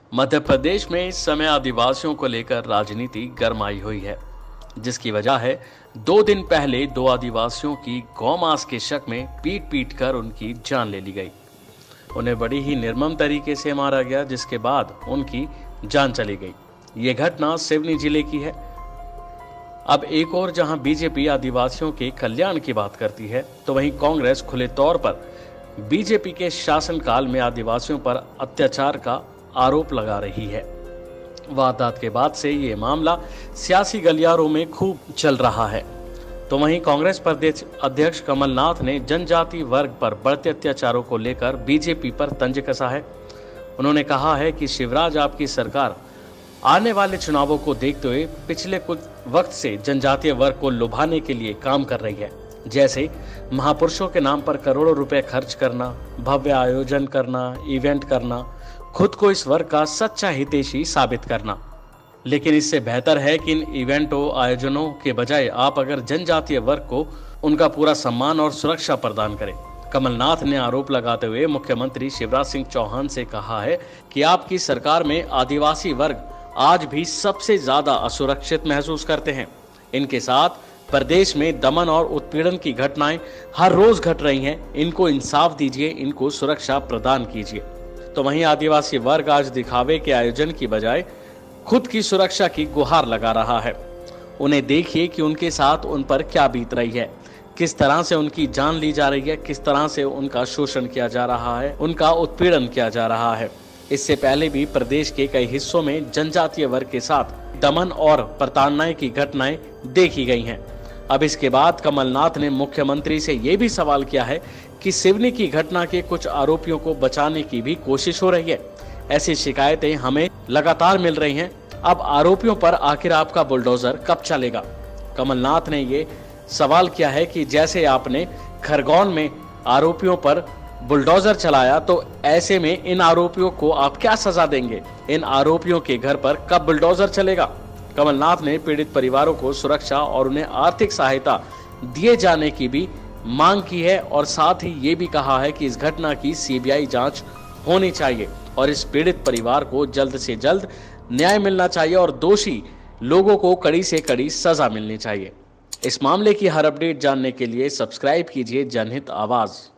मध्य प्रदेश में इस समय आदिवासियों को लेकर राजनीति गरमाई हुई है, जिसकी वजह है 2 दिन पहले 2 आदिवासियों की गौमांस के शक में पीट पीट कर उनकी जान ले ली गई। उन्हें बड़ी ही निर्मम तरीके से मारा गया, जिसके बाद उनकी जान चली गई। ये घटना सिवनी जिले की है। अब एक और जहां बीजेपी आदिवासियों के कल्याण की बात करती है, तो वहीं कांग्रेस खुले तौर पर बीजेपी के शासनकाल में आदिवासियों पर अत्याचार का आरोप लगा रही है। वारदात के बाद से ये मामला सियासी गलियारों में खूब चल रहा है। तो वहीं कांग्रेस प्रदेश अध्यक्ष कमलनाथ ने जनजाति वर्ग पर बढ़ते अत्याचारों को लेकर बीजेपी पर तंज कसा है। उन्होंने कहा है कि शिवराज आपकी सरकार आने वाले चुनावों को देखते हुए पिछले कुछ वक्त से जनजातीय वर्ग को लुभाने के लिए काम कर रही है, जैसे महापुरुषों के नाम पर करोड़ों रुपए खर्च करना, भव्य आयोजन करना, इवेंट करना, खुद को इस वर्ग का सच्चा हितैषी साबित करना। लेकिन इससे बेहतर है कि इन इवेंटों आयोजनों के बजाय आप अगर जनजातीय वर्ग को उनका पूरा सम्मान और सुरक्षा प्रदान करें। कमलनाथ ने आरोप लगाते हुए मुख्यमंत्री शिवराज सिंह चौहान से कहा है कि आपकी सरकार में आदिवासी वर्ग आज भी सबसे ज्यादा असुरक्षित महसूस करते हैं। इनके साथ प्रदेश में दमन और उत्पीड़न की घटनाएं हर रोज घट रही हैं। इनको इंसाफ दीजिए, इनको सुरक्षा प्रदान कीजिए। तो वहीं आदिवासी वर्ग आज दिखावे के आयोजन की बजाय खुद की सुरक्षा की गुहार लगा रहा है। उन्हें देखिए कि उनके साथ उन पर क्या बीत रही है, किस तरह से उनकी जान ली जा रही है, किस तरह से उनका शोषण किया जा रहा है, उनका उत्पीड़न किया जा रहा है। इससे पहले भी प्रदेश के कई हिस्सों में जनजातीय वर्ग के साथ दमन और प्रताड़ना की घटनाएं देखी गई हैं। अब इसके बाद कमलनाथ ने मुख्यमंत्री से ये भी सवाल किया है कि सिवनी की घटना के कुछ आरोपियों को बचाने की भी कोशिश हो रही है। ऐसी शिकायतें हमें लगातार मिल रही हैं। अब आरोपियों पर आखिर आपका बुलडोजर कब चलेगा? कमलनाथ ने ये सवाल किया है कि जैसे आपने खरगोन में आरोपियों पर बुलडोजर चलाया, तो ऐसे में इन आरोपियों को आप क्या सजा देंगे? इन आरोपियों के घर पर कब बुलडोजर चलेगा? कमलनाथ ने पीड़ित परिवारों को सुरक्षा और उन्हें आर्थिक सहायता दिए जाने की भी मांग की है और साथ ही ये भी कहा है कि इस घटना की सीबीआई जांच होनी चाहिए और इस पीड़ित परिवार को जल्द से जल्द न्याय मिलना चाहिए और दोषी लोगों को कड़ी से कड़ी सजा मिलनी चाहिए। इस मामले की हर अपडेट जानने के लिए सब्सक्राइब कीजिए जनहित आवाज।